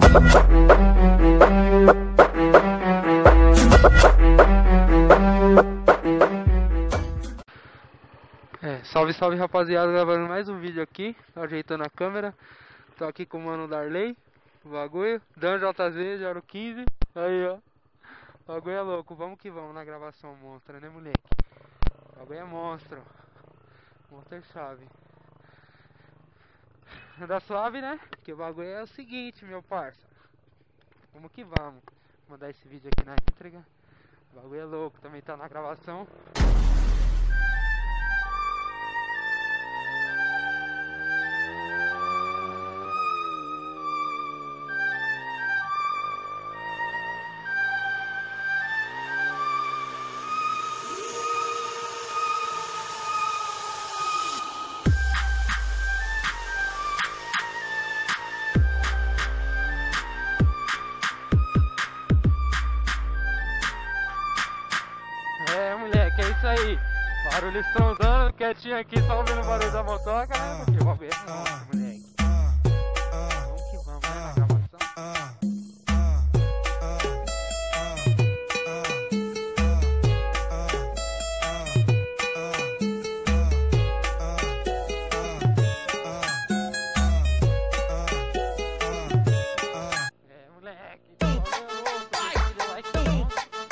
Salve, salve rapaziada, gravando mais um vídeo aqui, ajeitando a câmera. Tô aqui com o mano Darley, o bagulho, Dan JZ, 015, aí ó. O bagulho é louco, vamos que vamos na gravação monstro, né moleque? O bagulho é monstro, monstro chave. Anda suave, né? Porque o bagulho é o seguinte, meu parça. Vamos que vamos. Vou mandar esse vídeo aqui na entrega. O bagulho é louco, também tá na gravação. Moleque, é isso aí. Barulho estrondando, quietinho aqui, só ouvindo o barulho da motoca, né? Porque o bagulho é monstro, moleque. Vamos que vamos, né? Na gravação. É, moleque. O bagulho é louco. Deixa aquele like bom.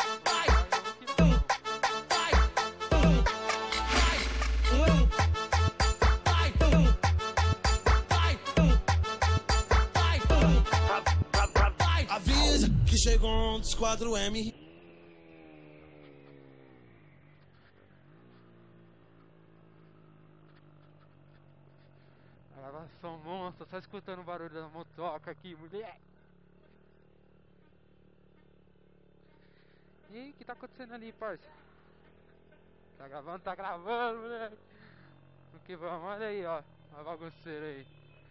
Avisa que chegou um dos 4M. A gravação monstro, só escutando o barulho da motoca aqui, mulher. E o que tá acontecendo ali, parça? Tá gravando, moleque. O que vamos, olha aí, ó. A bagunceira aí.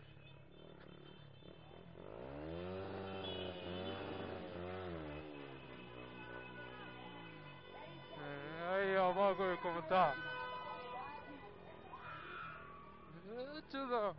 Aí, ó, o bagulho como tá. Tiozão.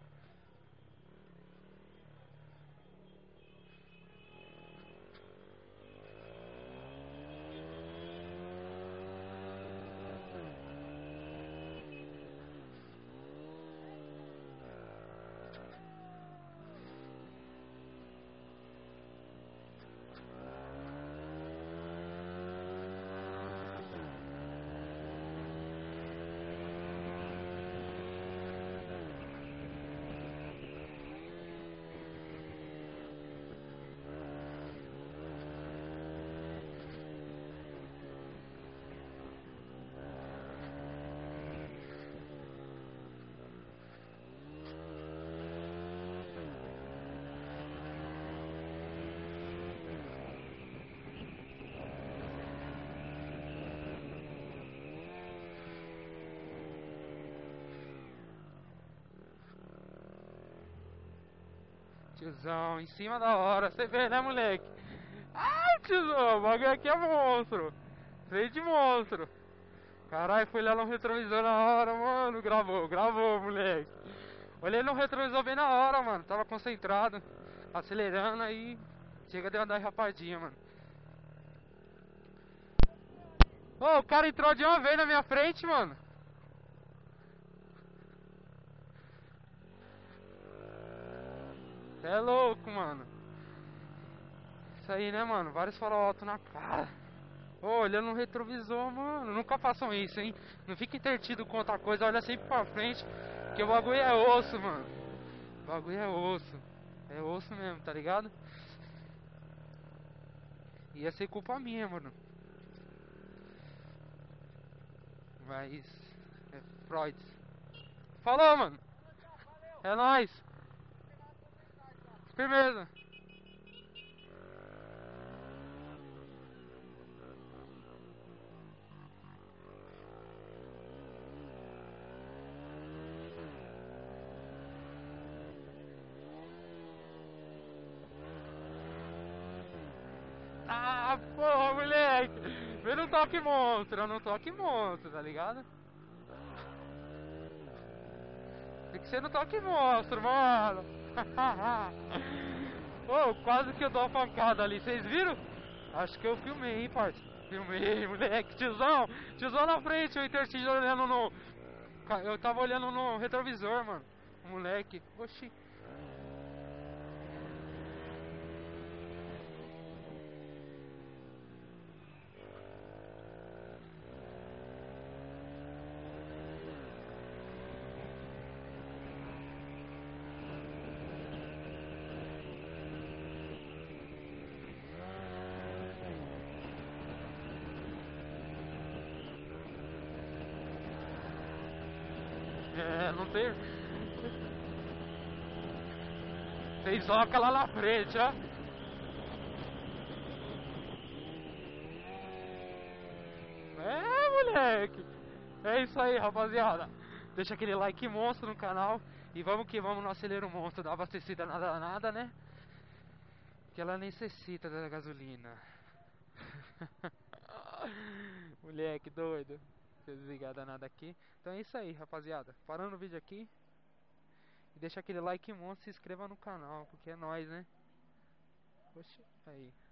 Tiozão, em cima da hora, você vê, né, moleque? Ai, tiozão, o bagulho aqui é monstro. Freio de monstro. Caralho, fui lá no retrovisor na hora, mano. Gravou, moleque. Olhei no retrovisor bem na hora, mano. Tava concentrado, acelerando aí. Chega de andar rapadinha, mano. Ô, o cara entrou de uma vez na minha frente, mano. É louco, mano. Isso aí, né, mano? Vários farol alto na cara. Ô, olhando no retrovisor, mano. Nunca façam isso, hein? Não fique intertido com outra coisa. Olha sempre pra frente. Que o bagulho é osso, mano. O bagulho é osso. É osso mesmo, tá ligado? Ia ser culpa minha, mano. Mas... é Freud. Falou, mano. É nóis. Firmeza. Ah, porra, moleque. Vem no toque monstro, no toque monstro, tá ligado? Tem que ser no toque monstro, mano. Ô, Ô, quase que eu dou uma pancada ali, vocês viram? Acho que eu filmei, hein, parça. Filmei, moleque, tiozão. Tiozão na frente, o Intercity olhando no... Eu tava olhando no retrovisor, mano. Moleque, oxi. É, não tem... Fez oca lá na frente, ó. É, moleque. É isso aí, rapaziada. Deixa aquele like monstro no canal. E vamos que vamos no acelero monstro. Da abastecida nada, nada, né? Que ela necessita da gasolina. Moleque doido. Deixa eu desligar danada aqui. Então é isso aí, rapaziada. Parando o vídeo aqui. E deixa aquele like monstro e se inscreva no canal. Porque é nóis, né? Poxa, aí.